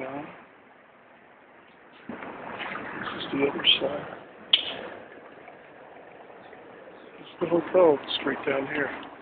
down. This is the other side. It's the hotel straight down here.